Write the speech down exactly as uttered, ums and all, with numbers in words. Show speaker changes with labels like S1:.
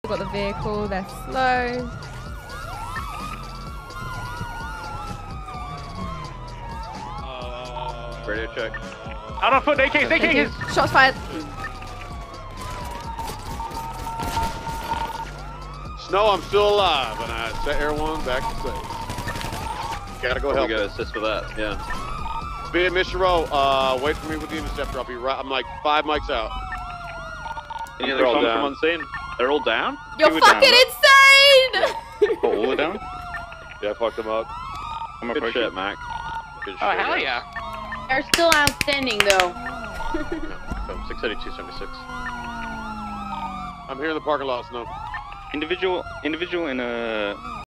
S1: We've got the vehicle, they're slow.
S2: Radio check.
S3: Out on foot, A Ks, A Ks!
S1: Shots fired.
S4: Snow, I'm still alive, and I set Air One back to safe. Gotta go
S2: Oh,
S4: help.
S2: we gotta assist with that, yeah.
S4: Be it Mister Rowe, uh, wait for me with the interceptor. I'll be right. I'm like five mics out.
S2: Any other comms from on scene? They're all down?
S1: You're
S5: Two are
S1: fucking
S5: down.
S1: insane!
S5: Oh, all are down?
S4: Yeah, I fucked them up.
S5: I'm
S2: Good
S5: approaching.
S2: shit, Mac. Good
S3: Oh,
S2: shit,
S3: hell yeah.
S6: They're still outstanding, though.
S2: six eighty-two seventy-six.
S4: I'm here in the parking lot, Snow.
S5: Individual, individual in a